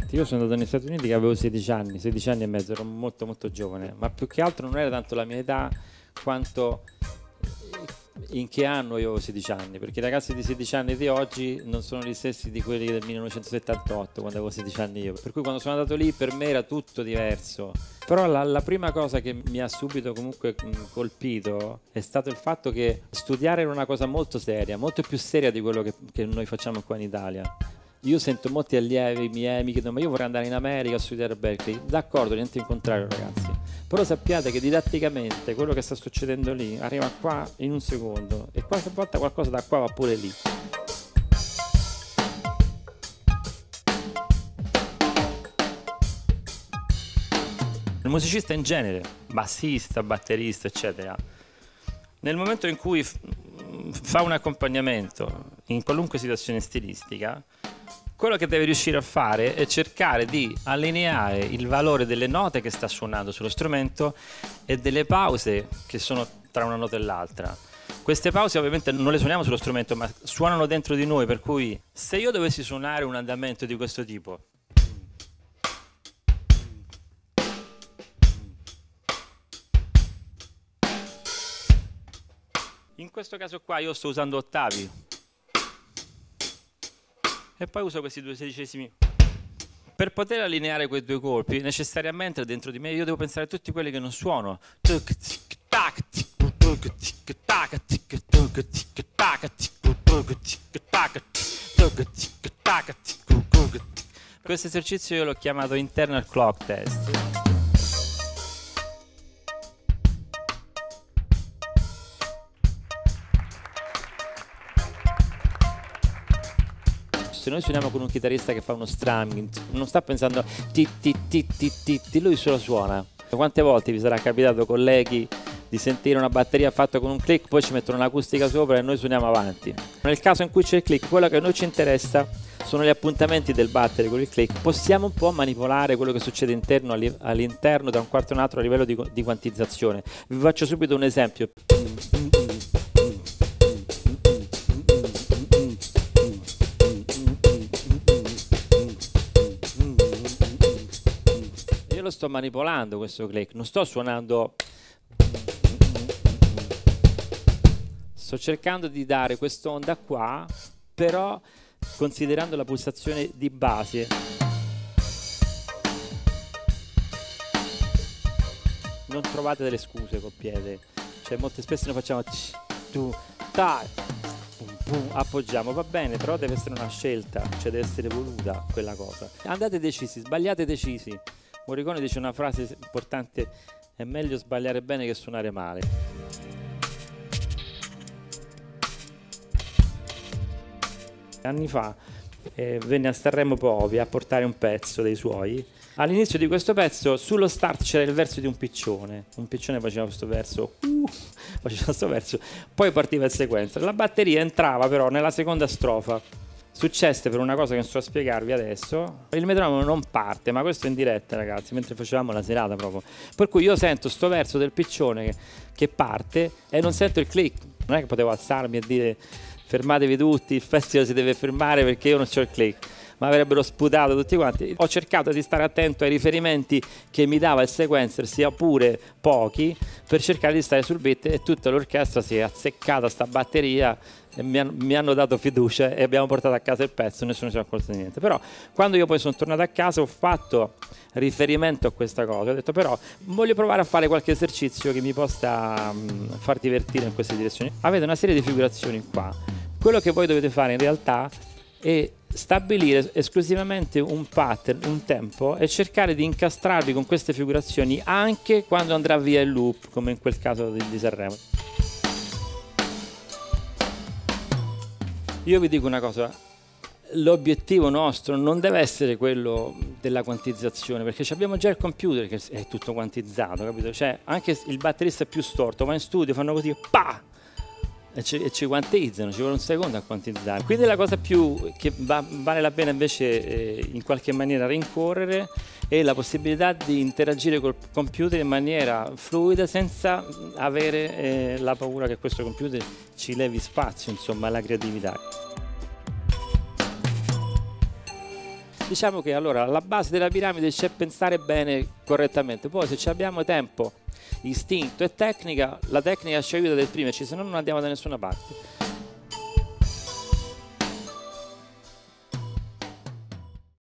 Io sono andato negli Stati Uniti che avevo 16 anni e mezzo, ero molto molto giovane, ma più che altro non era tanto la mia età quanto in che anno io avevo 16 anni, perché i ragazzi di 16 anni di oggi non sono gli stessi di quelli del 1978, quando avevo 16 anni io, per cui quando sono andato lì per me era tutto diverso. Però la prima cosa che mi ha subito comunque colpito è stato il fatto che studiare era una cosa molto seria, molto più seria di quello che noi facciamo qua in Italia. Io sento molti allievi miei mi chiedono: ma io vorrei andare in America a studiare a Berkeley. D'accordo, niente in contrario ragazzi, però sappiate che didatticamente quello che sta succedendo lì arriva qua in un secondo e qualche volta qualcosa da qua va pure lì. Il musicista in genere, bassista, batterista, eccetera, nel momento in cui fa un accompagnamento in qualunque situazione stilistica, quello che deve riuscire a fare è cercare di allineare il valore delle note che sta suonando sullo strumento e delle pause che sono tra una nota e l'altra. Queste pause ovviamente non le suoniamo sullo strumento, ma suonano dentro di noi, per cui se io dovessi suonare un andamento di questo tipo, in questo caso qua io sto usando ottavi e poi uso questi 2/16. Per poter allineare quei due colpi, necessariamente dentro di me io devo pensare a tutti quelli che non suono. Questo esercizio io l'ho chiamato internal clock test. Se noi suoniamo con un chitarrista che fa uno strumming, non sta pensando ti ti ti ti ti ti, lui solo suona. Quante volte vi sarà capitato, colleghi, di sentire una batteria fatta con un click, poi ci mettono un'acustica sopra e noi suoniamo avanti? Nel caso in cui c'è il click, quello che a noi ci interessa sono gli appuntamenti del battere con il click. Possiamo un po' manipolare quello che succede all'interno da un quarto a un altro a livello di quantizzazione. Vi faccio subito un esempio. Lo sto manipolando questo click, non sto suonando, sto cercando di dare quest'onda qua, però considerando la pulsazione di base. Non trovate delle scuse col piede, cioè molto spesso noi facciamo tu ta, appoggiamo, va bene, però deve essere una scelta, cioè deve essere voluta quella cosa. Andate decisi, sbagliate decisi. Morricone dice una frase importante: è meglio sbagliare bene che suonare male. Anni fa venne a Sanremo Povi a portare un pezzo dei suoi. All'inizio di questo pezzo sullo start c'era il verso di un piccione faceva questo verso, poi partiva in sequenza, la batteria entrava però nella seconda strofa. Successe per una cosa che non so spiegarvi adesso, il metronomo non parte, ma questo in diretta ragazzi, mentre facevamo la serata proprio, per cui io sento sto verso del piccione che parte e non sento il click. Non è che potevo alzarmi e dire fermatevi tutti, il festival si deve fermare perché io non c'ho il click, ma avrebbero sputato tutti quanti. Ho cercato di stare attento ai riferimenti che mi dava il sequencer, sia pure pochi, per cercare di stare sul beat, e tutta l'orchestra si è azzeccata sta batteria e mi hanno dato fiducia e abbiamo portato a casa il pezzo, nessuno si è accorto di niente. Però quando io poi sono tornato a casa ho fatto riferimento a questa cosa, ho detto però voglio provare a fare qualche esercizio che mi possa far divertire in queste direzioni. Avete una serie di figurazioni qua, quello che voi dovete fare in realtà è stabilire esclusivamente un pattern, un tempo, e cercare di incastrarvi con queste figurazioni anche quando andrà via il loop, come in quel caso di Sanremo. Io vi dico una cosa, l'obiettivo nostro non deve essere quello della quantizzazione, perché abbiamo già il computer che è tutto quantizzato, capito? Cioè anche il batterista più storto va in studio, fanno così, pa! E ci quantizzano, ci vuole un secondo a quantizzare. Quindi la cosa più che vale la pena invece in qualche maniera rincorrere è la possibilità di interagire col computer in maniera fluida, senza avere la paura che questo computer ci levi spazio, insomma, alla creatività. Diciamo che allora alla base della piramide c'è pensare bene correttamente, poi se ci abbiamo tempo, istinto e tecnica, la tecnica ci aiuta ad esprimerci, se no non andiamo da nessuna parte.